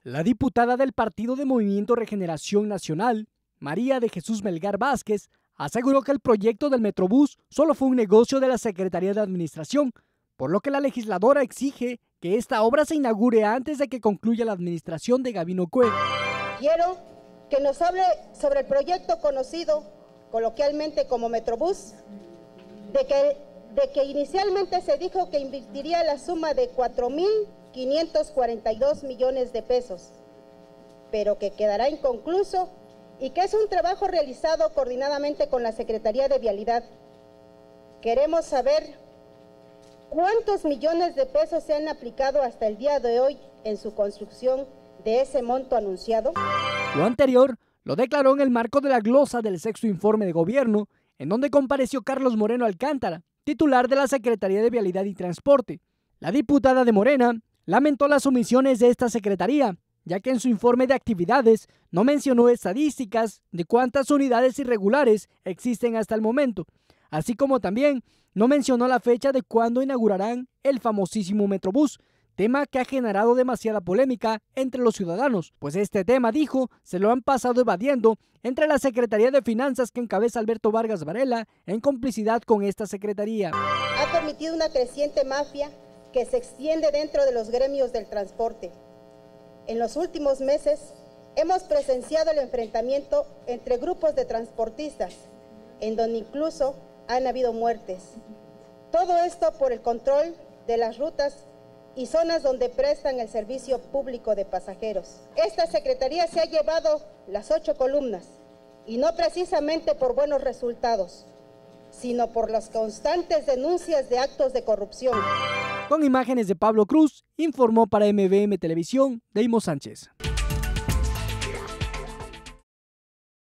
La diputada del Partido de Movimiento Regeneración Nacional, María de Jesús Melgar Vázquez, aseguró que el proyecto del Metrobús solo fue un negocio de la Secretaría de Administración, por lo que la legisladora exige que esta obra se inaugure antes de que concluya la administración de Gabino Cue. Quiero que nos hable sobre el proyecto conocido coloquialmente como Metrobús, de que inicialmente se dijo que invertiría la suma de 4.542 millones de pesos, pero que quedará inconcluso y que es un trabajo realizado coordinadamente con la Secretaría de Vialidad. Queremos saber cuántos millones de pesos se han aplicado hasta el día de hoy en su construcción de ese monto anunciado. Lo anterior lo declaró en el marco de la glosa del sexto informe de gobierno, en donde compareció Carlos Moreno Alcántara, titular de la Secretaría de Vialidad y Transporte. La diputada de Morena lamentó las omisiones de esta secretaría, ya que en su informe de actividades no mencionó estadísticas de cuántas unidades irregulares existen hasta el momento, así como también no mencionó la fecha de cuándo inaugurarán el famosísimo Metrobús, tema que ha generado demasiada polémica entre los ciudadanos, pues este tema, dijo, se lo han pasado evadiendo entre la Secretaría de Finanzas que encabeza Alberto Vargas Varela en complicidad con esta secretaría. Ha permitido una creciente mafia que se extiende dentro de los gremios del transporte. En los últimos meses hemos presenciado el enfrentamiento entre grupos de transportistas, en donde incluso han habido muertes. Todo esto por el control de las rutas y zonas donde prestan el servicio público de pasajeros. Esta secretaría se ha llevado las 8 columnas, y no precisamente por buenos resultados, sino por las constantes denuncias de actos de corrupción. Con imágenes de Pablo Cruz, informó para MVM Televisión, Deimo Sánchez.